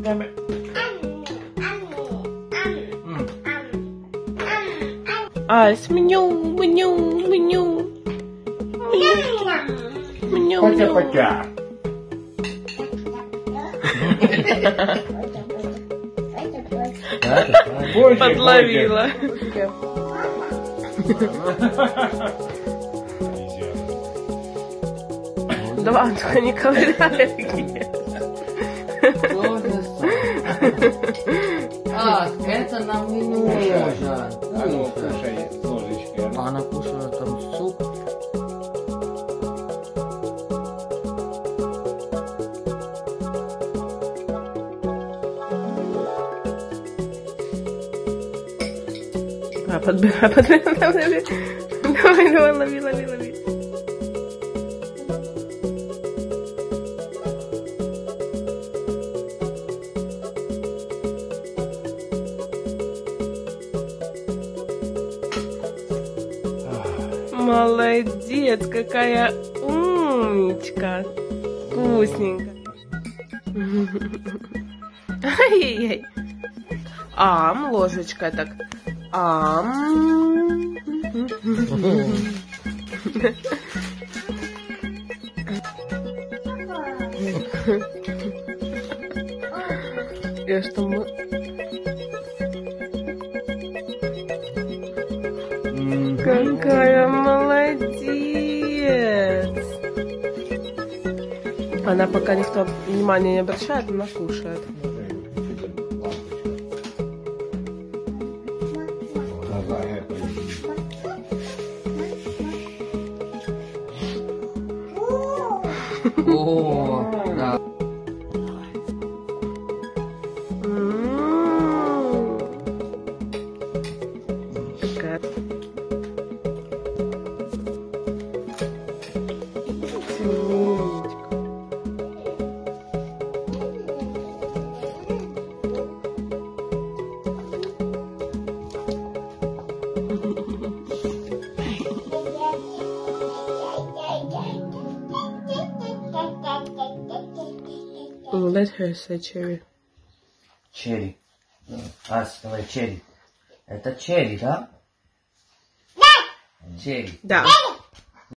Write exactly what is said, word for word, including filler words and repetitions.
Ась, мню, мню, мню. Мню, Потя-потя. Подловила. Да, только не ковыряй. А, это нам не нужно. А ну, кушай с ложечкой. А она кушала там суп. А, подбирай, подбирай, давай, давай, давай, лови, лови, лови. Молодец, какая умничка. Вкусненько. Ай-яй-яй. Ам, ложечкой так. Ам. Я что мы... Какая молодец! Она пока никто внимания не обращает, она кушает. О, да. Такая. Let her say cherry. Черри. Ась, давай, черри. Это черри, да? Черри. Да.